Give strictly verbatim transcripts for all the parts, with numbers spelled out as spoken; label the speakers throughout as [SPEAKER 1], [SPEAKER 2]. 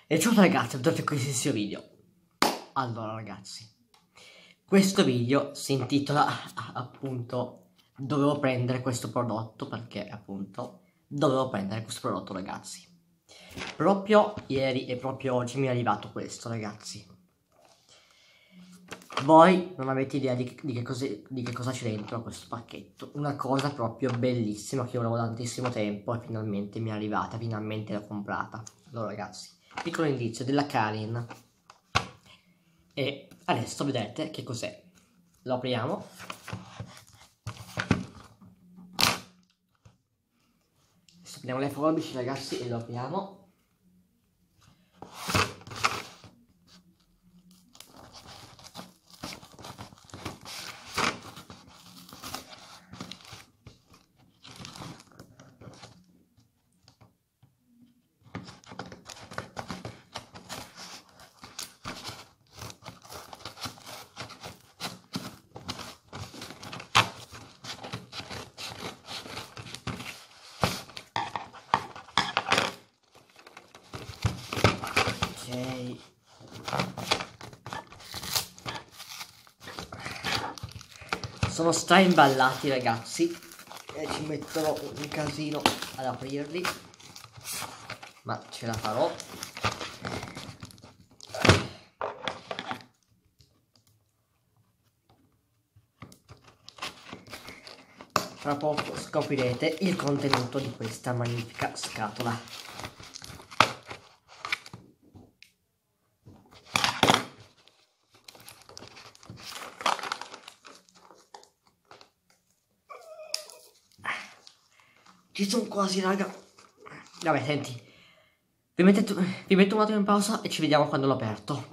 [SPEAKER 1] E ciao ragazzi, bentornati in questo video. Allora ragazzi, questo video si intitola appunto dovevo prendere questo prodotto, perché appunto dovevo prendere questo prodotto ragazzi. Proprio ieri e proprio oggi mi è arrivato questo ragazzi. Voi non avete idea di, di, che, cose, di che cosa c'è dentro questo pacchetto. Una cosa proprio bellissima che io volevo da tantissimo tempo e finalmente mi è arrivata, finalmente l'ho comprata. Allora ragazzi, piccolo indizio della Karin. E adesso vedete che cos'è. Lo apriamo. Adesso prendiamo le forbici ragazzi e lo apriamo. Ok. Sono stra imballati ragazzi e ci metterò un casino ad aprirli, ma ce la farò. Tra poco scoprirete il contenuto di questa magnifica scatola. Ci sono quasi raga. Vabbè senti, vi, mettete, vi metto un attimo in pausa e ci vediamo quando l'ho aperto.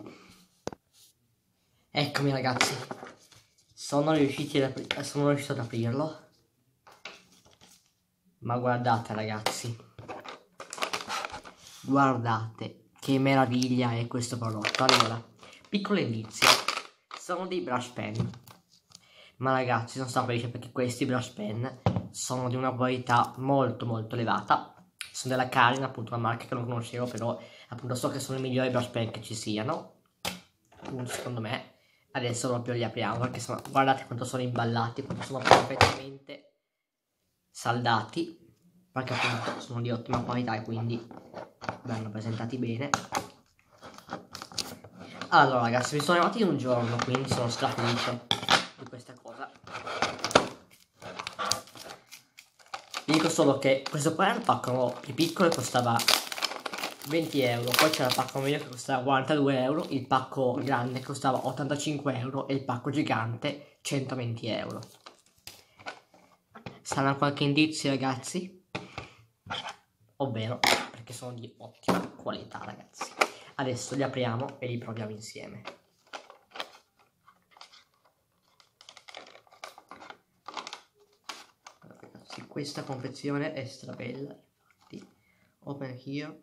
[SPEAKER 1] Eccomi ragazzi, sono riusciti ad sono riuscito ad aprirlo. Ma guardate ragazzi, guardate che meraviglia è questo prodotto. Allora, piccolo indizio, sono dei brush pen, ma ragazzi sono stato felice perché questi brush pen sono di una qualità molto molto elevata. Sono della Karin, appunto una marca che non conoscevo, però appunto so che sono i migliori brush pen che ci siano, appunto secondo me. Adesso proprio li apriamo perché sono, guardate quanto sono imballati, quanto sono perfettamente saldati, perché appunto sono di ottima qualità e quindi vanno presentati bene. Allora ragazzi, mi sono arrivati in un giorno, quindi sono strafelice di questa cosa. Vi dico solo che questo qua era il pacco più piccolo e costava venti euro, poi c'era il pacco medio che costava quarantadue euro, il pacco grande costava ottantacinque euro e il pacco gigante centoventi euro. Sarà qualche indizio ragazzi? Ovvero perché sono di ottima qualità ragazzi. Adesso li apriamo e li proviamo insieme. Allora, ragazzi, questa confezione è strabella, infatti. Open here.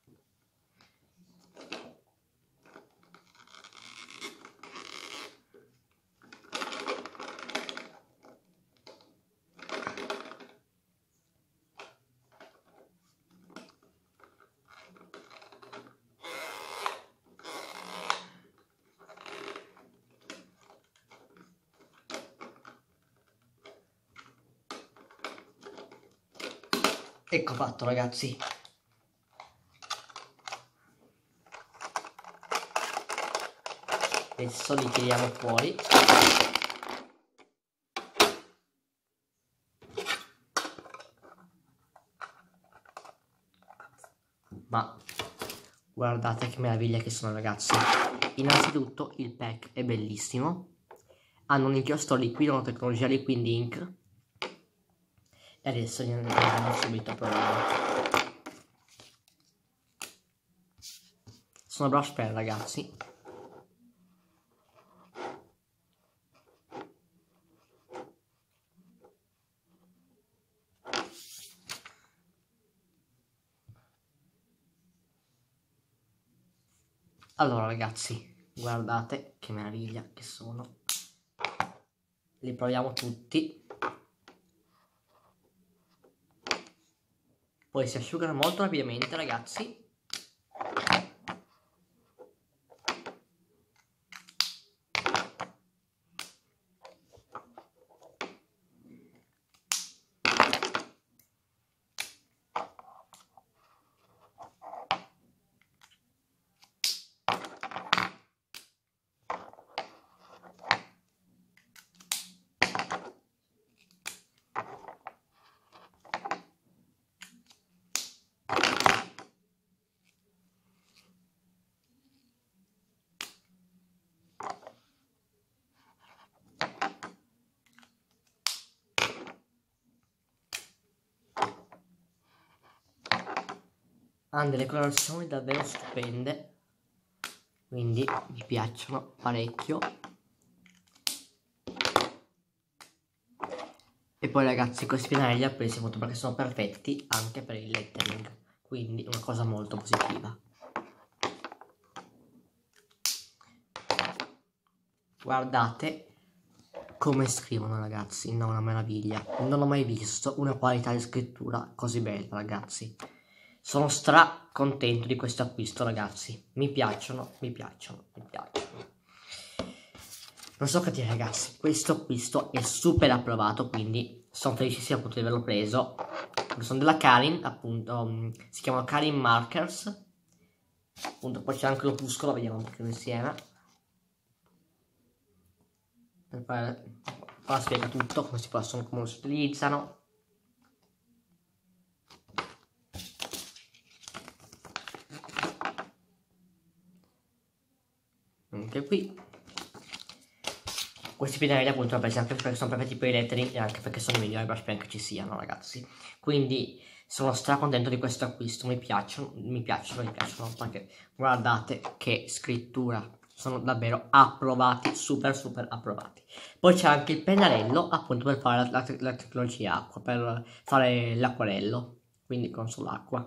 [SPEAKER 1] Ecco fatto ragazzi. Adesso li tiriamo fuori. Ma guardate che meraviglia che sono ragazzi. Innanzitutto il pack è bellissimo. Hanno un inchiostro liquido, una tecnologia liquid ink. E adesso li andiamo subito a provare. Sono brush pen ragazzi. Allora ragazzi, guardate che meraviglia che sono. Li proviamo tutti. Poi si asciugano molto rapidamente ragazzi. hanno delle colorazioni davvero stupende, quindi mi piacciono parecchio. E poi ragazzi, questi pennarelli ho presi molto perché sono perfetti anche per il lettering, quindi una cosa molto positiva. Guardate come scrivono ragazzi, no, una meraviglia. Non ho mai visto una qualità di scrittura così bella ragazzi. Sono stra contento di questo acquisto ragazzi. Mi piacciono, mi piacciono, mi piacciono. Non so che dire ragazzi, questo acquisto è super approvato, quindi sono felicissimo appunto di averlo preso. Sono della Karin, appunto, um, si chiamano Karin Markers. Appunto, poi c'è anche l'opuscolo, vediamo un po' insieme. Per fare, qua spiega tutto, come si possono, come si utilizzano. Anche qui. Questi pennarelli appunto per esempio perché sono perfetti per i lettering e anche perché sono i migliori brush pen che ci siano ragazzi. Quindi sono stra contento di questo acquisto, mi piacciono, mi piacciono, mi piacciono perché guardate che scrittura. Sono davvero approvati, super super approvati. Poi c'è anche il pennarello appunto per fare la, la, la tecnologia acqua, per fare l'acquarello, quindi con sull'acqua.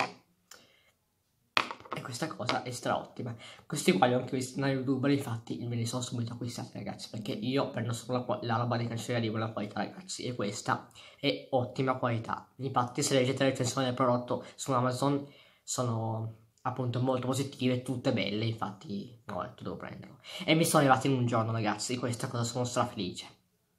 [SPEAKER 1] E questa cosa è straottima. Questi qua li ho anche visti da youtuber, infatti me li sono subito acquistati ragazzi, perché io prendo solo la, la roba di cancelleria con la qualità ragazzi, e questa è ottima qualità. Infatti se leggete le recensioni del prodotto su Amazon sono appunto molto positive, tutte belle, infatti ho detto devo prenderlo. E mi sono arrivati in un giorno ragazzi, di questa cosa sono strafelice.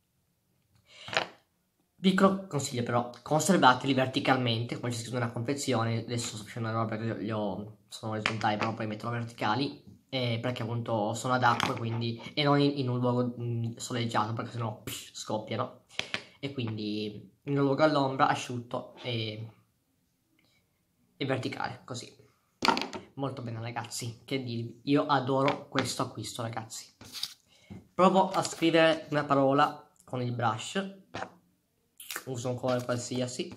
[SPEAKER 1] Piccolo consiglio però, conservateli verticalmente, come c'è scritto nella confezione. Adesso sto facendo una roba perché li ho, sono orizzontali, però poi metterò verticali, eh, perché appunto sono ad acqua, quindi, e non in, in un luogo mh, soleggiato, perché sennò psh, scoppiano. E quindi in un luogo all'ombra, asciutto e, e verticale, così. Molto bene ragazzi, che dirvi, io adoro questo acquisto ragazzi. Provo a scrivere una parola con il brush. Uso un colore qualsiasi.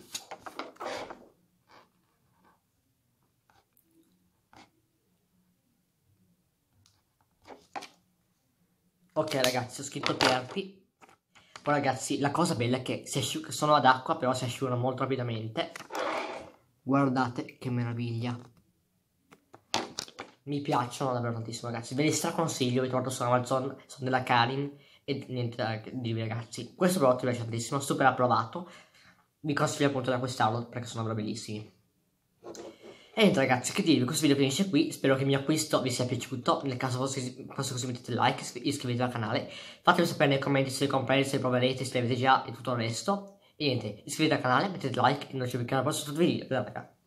[SPEAKER 1] Ok ragazzi, ho scritto aperti. Poi ragazzi, la cosa bella è che si sono ad acqua, però si asciugano molto rapidamente. Guardate che meraviglia. Mi piacciono davvero tantissimo ragazzi. Ve li straconsiglio, vi trovo su Amazon, sono della Karin. E niente da dirvi ragazzi. Questo prodotto mi piace tantissimo, super approvato. Vi consiglio appunto di acquistarlo perché sono davvero bellissimi. E niente ragazzi, che dirvi, questo video finisce qui, spero che il mio acquisto vi sia piaciuto, nel caso fosse, fosse così mettete like, iscrivetevi al canale, fatemi sapere nei commenti se li comprate, se li proverete, se li avete già e tutto il resto. E niente, iscrivetevi al canale, mettete like e non ci vediamo al prossimo video, raga.